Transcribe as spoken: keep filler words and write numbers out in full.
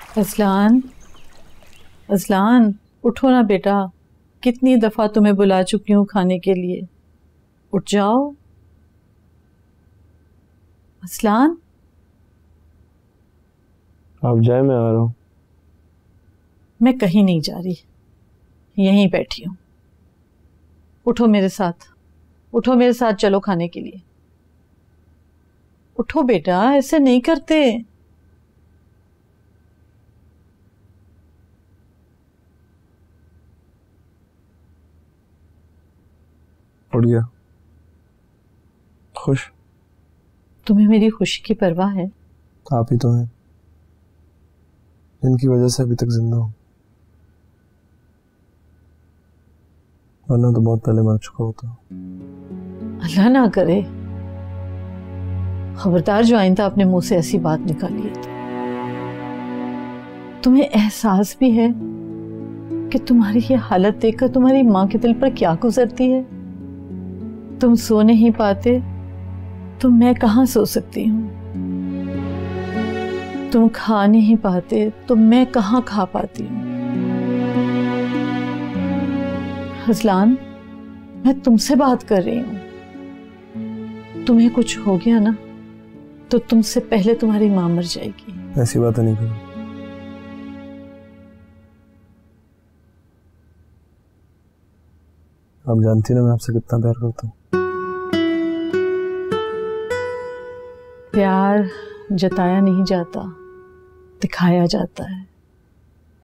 असलान, असलान उठो ना बेटा, कितनी दफ़ा तुम्हें बुला चुकी हूँ खाने के लिए, उठ जाओ। असलान, आप जाए, मैं आ रहा हूँ। मैं कहीं नहीं जा रही, यहीं बैठी हूँ। उठो मेरे साथ, उठो मेरे साथ, चलो खाने के लिए। उठो बेटा, ऐसे नहीं करते। उठ गया। खुश? तुम्हें मेरी खुशी की परवाह है? आप ही तो हैं जिनकी वजह से अभी तक जिंदा हूँ, वरना तो बहुत पहले मर चुका होता। अल्लाह ना करे, खबरदार जो आइंदा अपने मुंह से ऐसी बात निकाली है तो। तुम्हें एहसास भी है कि तुम्हारी ये हालत देखकर तुम्हारी माँ के दिल पर क्या गुजरती है? तुम सो नहीं पाते तो मैं कहाँ सो सकती हूँ, तुम खा नहीं पाते तो मैं कहाँ खा पाती हूँ। असलान, मैं तुमसे बात कर रही हूँ। तुम्हें कुछ हो गया ना तो तुमसे पहले तुम्हारी माँ मर जाएगी। ऐसी बातें नहीं करो। आप जानती ना मैं आपसे कितना प्यार करता हूँ। प्यार जताया नहीं जाता, दिखाया जाता है।